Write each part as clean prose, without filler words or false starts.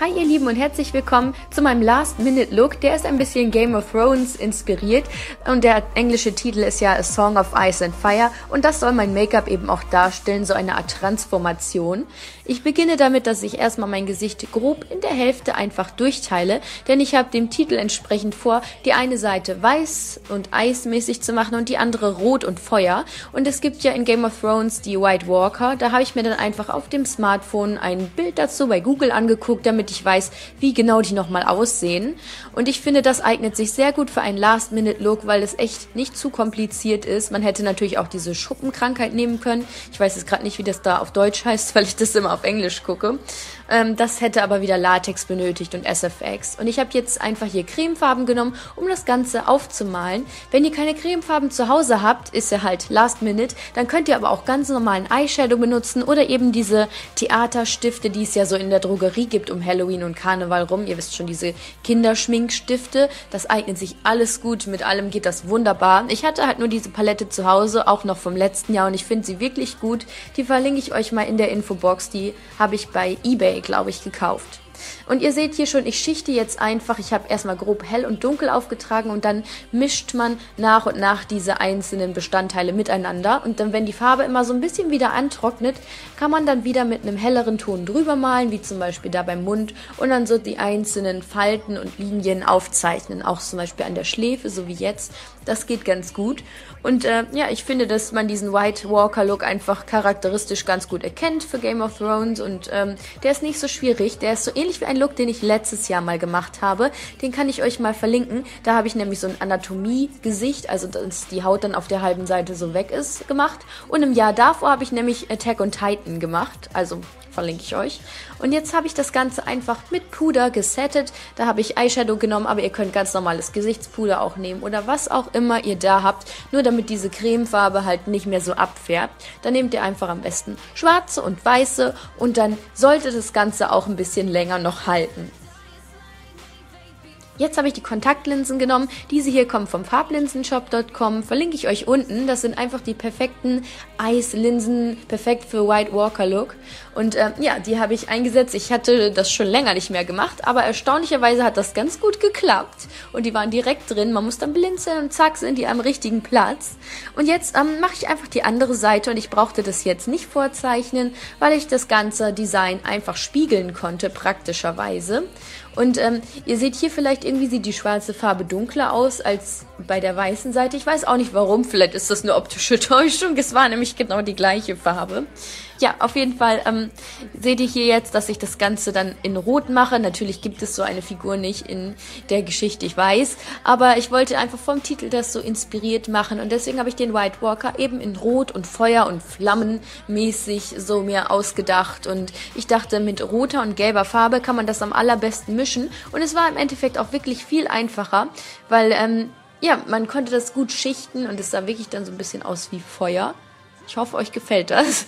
Hi ihr Lieben und herzlich willkommen zu meinem Last-Minute-Look. Der ist ein bisschen Game of Thrones inspiriert und der englische Titel ist ja A Song of Ice and Fire und das soll mein Make-up eben auch darstellen, so eine Art Transformation. Ich beginne damit, dass ich erstmal mein Gesicht grob in der Hälfte einfach durchteile, denn ich habe dem Titel entsprechend vor, die eine Seite weiß und eismäßig zu machen und die andere rot und Feuer. Und es gibt ja in Game of Thrones die White Walker, da habe ich mir dann einfach auf dem Smartphone ein Bild dazu bei Google angeguckt, damit ich weiß, wie genau die nochmal aussehen. Und ich finde, das eignet sich sehr gut für einen Last-Minute-Look, weil es echt nicht zu kompliziert ist. Man hätte natürlich auch diese Schuppenkrankheit nehmen können. Ich weiß jetzt gerade nicht, wie das da auf Deutsch heißt, weil ich das immer auf Englisch gucke. Das hätte aber wieder Latex benötigt und SFX. Und ich habe jetzt einfach hier Cremefarben genommen, um das Ganze aufzumalen. Wenn ihr keine Cremefarben zu Hause habt, ist ja halt Last Minute, dann könnt ihr aber auch ganz normalen Eyeshadow benutzen oder eben diese Theaterstifte, die es ja so in der Drogerie gibt um Halloween und Karneval rum. Ihr wisst schon, diese Kinderschminkstifte, das eignet sich alles gut, mit allem geht das wunderbar. Ich hatte halt nur diese Palette zu Hause, auch noch vom letzten Jahr und ich finde sie wirklich gut. Die verlinke ich euch mal in der Infobox, die habe ich bei eBay, glaube ich, gekauft. Und ihr seht hier schon, ich schichte jetzt einfach, ich habe erstmal grob hell und dunkel aufgetragen und dann mischt man nach und nach diese einzelnen Bestandteile miteinander. Und dann, wenn die Farbe immer so ein bisschen wieder antrocknet, kann man dann wieder mit einem helleren Ton drüber malen, wie zum Beispiel da beim Mund und dann so die einzelnen Falten und Linien aufzeichnen, auch zum Beispiel an der Schläfe, so wie jetzt. Das geht ganz gut. Und ja, ich finde, dass man diesen White Walker Look einfach charakteristisch ganz gut erkennt für Game of Thrones und der ist nicht so schwierig. Der ist so ähnlich wie ein Look, den ich letztes Jahr mal gemacht habe. Den kann ich euch mal verlinken. Da habe ich nämlich so ein Anatomie-Gesicht, also dass die Haut dann auf der halben Seite so weg ist, gemacht. Und im Jahr davor habe ich nämlich Attack on Titan gemacht, also verlinke ich euch. Und jetzt habe ich das Ganze einfach mit Puder gesettet. Da habe ich Eyeshadow genommen, aber ihr könnt ganz normales Gesichtspuder auch nehmen oder was auch immer ihr da habt, nur damit diese Cremefarbe halt nicht mehr so abfärbt. Dann nehmt ihr einfach am besten schwarze und weiße und dann sollte das Ganze auch ein bisschen länger noch halten. Jetzt habe ich die Kontaktlinsen genommen. Diese hier kommen vom Farblinsenshop.com. Verlinke ich euch unten. Das sind einfach die perfekten Eislinsen, perfekt für White Walker Look. Und ja, die habe ich eingesetzt. Ich hatte das schon länger nicht mehr gemacht, aber erstaunlicherweise hat das ganz gut geklappt. Und die waren direkt drin. Man muss dann blinzeln und zack, sind die am richtigen Platz. Und jetzt mache ich einfach die andere Seite und ich brauchte das jetzt nicht vorzeichnen, weil ich das ganze Design einfach spiegeln konnte, praktischerweise. Und ihr seht hier vielleicht, irgendwie sieht die schwarze Farbe dunkler aus als bei der weißen Seite. Ich weiß auch nicht warum, vielleicht ist das eine optische Täuschung. Es war nämlich genau die gleiche Farbe. Ja, auf jeden Fall seht ihr hier jetzt, dass ich das Ganze dann in Rot mache. Natürlich gibt es so eine Figur nicht in der Geschichte, ich weiß. Aber ich wollte einfach vom Titel das so inspiriert machen. Und deswegen habe ich den White Walker eben in Rot und Feuer und Flammenmäßig so mir ausgedacht. Und ich dachte, mit roter und gelber Farbe kann man das am allerbesten mischen. Und es war im Endeffekt auch wirklich viel einfacher, weil ja, man konnte das gut schichten und es sah wirklich dann so ein bisschen aus wie Feuer. Ich hoffe, euch gefällt das.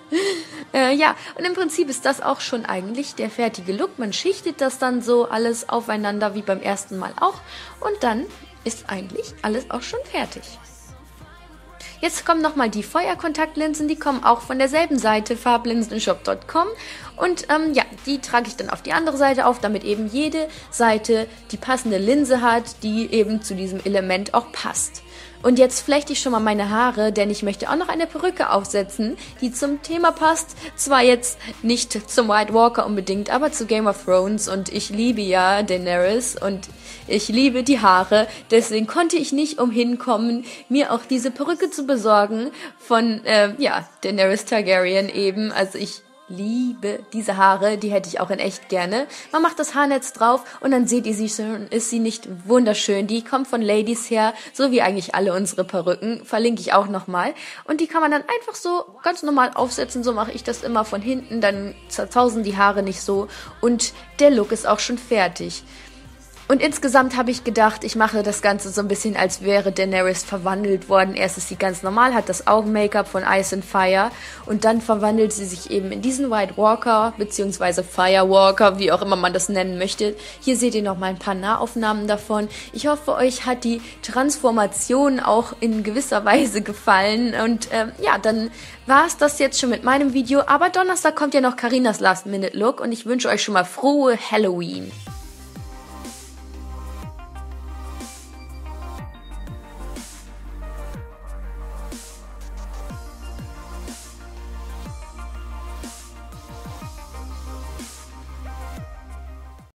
Ja, und im Prinzip ist das auch schon eigentlich der fertige Look. Man schichtet das dann so alles aufeinander wie beim ersten Mal auch. Und dann ist eigentlich alles auch schon fertig. Jetzt kommen nochmal die Feuerkontaktlinsen, die kommen auch von derselben Seite, farblinsenshop.com. Und ja, die trage ich dann auf die andere Seite auf, damit eben jede Seite die passende Linse hat, die eben zu diesem Element auch passt. Und jetzt flechte ich schon mal meine Haare, denn ich möchte auch noch eine Perücke aufsetzen, die zum Thema passt. Zwar jetzt nicht zum White Walker unbedingt, aber zu Game of Thrones. Und ich liebe ja Daenerys und ich liebe die Haare. Deswegen konnte ich nicht umhin kommen, mir auch diese Perücke zu besorgen von, ja, Daenerys Targaryen eben. Also ich liebe diese Haare, die hätte ich auch in echt gerne. Man macht das Haarnetz drauf und dann seht ihr sie schon, ist sie nicht wunderschön. Die kommt von Ladies Hair, so wie eigentlich alle unsere Perücken, verlinke ich auch nochmal. Und die kann man dann einfach so ganz normal aufsetzen, so mache ich das immer von hinten, dann zerzausen die Haare nicht so und der Look ist auch schon fertig. Und insgesamt habe ich gedacht, ich mache das Ganze so ein bisschen, als wäre Daenerys verwandelt worden. Erst ist sie ganz normal, hat das Augen-Make-up von Ice and Fire und dann verwandelt sie sich eben in diesen White Walker bzw. Firewalker, wie auch immer man das nennen möchte. Hier seht ihr noch mal ein paar Nahaufnahmen davon. Ich hoffe, euch hat die Transformation auch in gewisser Weise gefallen. Und ja, dann war es das jetzt schon mit meinem Video. Aber Donnerstag kommt ja noch Carinas Last-Minute-Look und ich wünsche euch schon mal frohe Halloween.